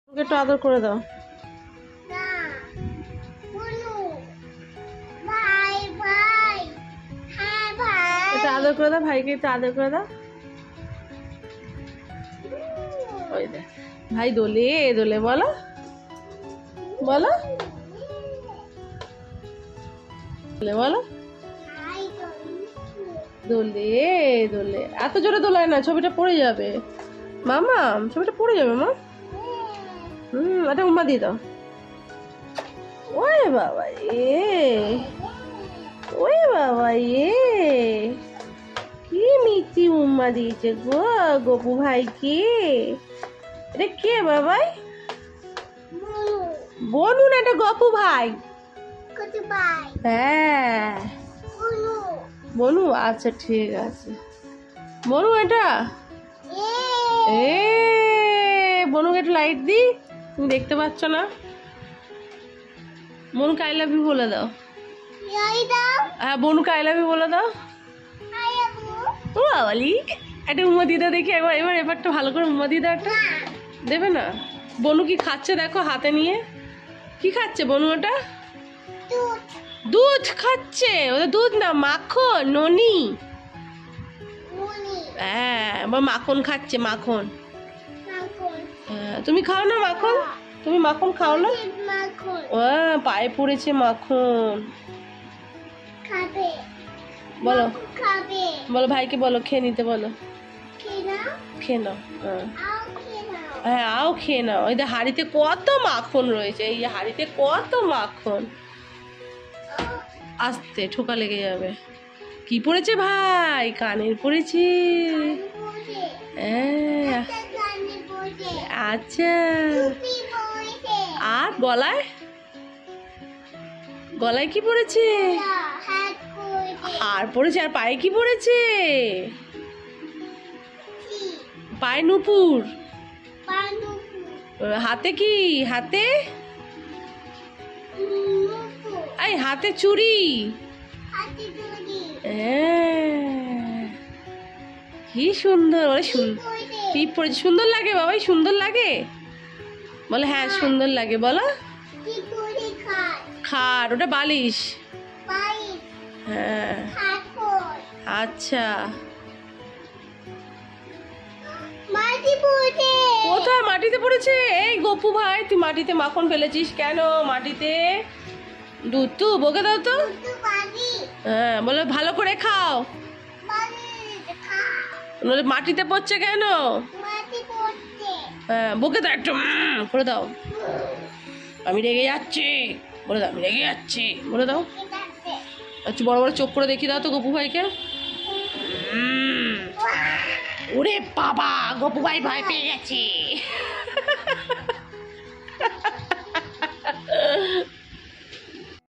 ওকে একটু আদর করে দাও। একটু আদর করে দাও ভাইকে, একটু আদর করে দাও। ওই দেখ ভাই দোলে দোলে, বলো বলো বলো, দোলে দোলে। এত জোরে দোলায় না, ছবিটা পড়ে যাবে মামা, ছবিটা পড়ে যাবে মা। এটা উম্মা দিয়ে দাও। ওরে বাবা ওরে বাবা কি মিষ্টি উম্মা দিয়েছে গো গপু ভাইকে। এটা কে বাবাই? বনু না, এটা গপু ভাই। হ্যাঁ বনু, আচ্ছা ঠিক আছে বনু। এটা বনুকে একটু লাইট দি, তুমি দেখতে পাচ্ছ না। বনুকে আই লাভ ইউ বলে দাও। হ্যাঁ বনুকে আই লাভ ইউ বলে দাও। ও বাবালি, একটা উম্মা দিয়ে দাও দেখি একবার, এবারটা ভালো করে উম্মা দিয়ে দাও একটা। দেবে না? বনু কি খাচ্ছে দেখো হাতে নিয়ে, কি খাচ্ছে বনু? ওটা দুধ খাচ্ছে। ওটা দুধ না, মাখন, ননি। হ্যাঁ মাখন খাচ্ছে, মাখন। হ্যাঁ তুমি খাও না মাখন? তুমি মাখন খাও না? পায়ে পড়েছে মাখন। বলো বলো ভাইকে, বলো খেয়ে নিতে বলো। খেয়ে নাও। হ্যাঁ আও খেয়ে নাও। ওই হাড়িতে কত মাখন রয়েছে, এই হাড়িতে কত মাখন। আস্তে, ঠোকা লেগে যাবে। কি পড়েছে ভাই? কানের পড়েছে। হ্যাঁ আচ্ছা। আর গলায়? গলায় কি পড়েছে? হার পড়েছে। আর পায়ে কি পড়েছে? পায়ে নুপুর। হাতে কি? হাতে এই হাতে চুড়ি। কি সুন্দর, ওরে টিপ পড়েছে। সুন্দর লাগে বাবাই, সুন্দর লাগে বলে। হ্যাঁ সুন্দর লাগে বলো। খাট, ওটা বালিশ। হ্যাঁ আচ্ছা। কোথায় মাটিতে পড়েছে? এই গপু ভাই, তুই মাটিতে মাখন ফেলেছিস কেন? মাটিতে দুধ তো বকে দাও তো। হ্যাঁ বলে ভালো করে খাও। মাটিতে পড়ছে কেন? হ্যাঁ বকে দাও একটু করে দাও। আমি রেগে যাচ্ছি বলে দাও, আমি রেগে যাচ্ছি বলে দাও। আচ্ছা বড় বড় চোখ করে দেখিয়ে দাও তো গপু ভাইকে। ওরে বাবা, গপু ভাই ভয় পেয়ে গেছে।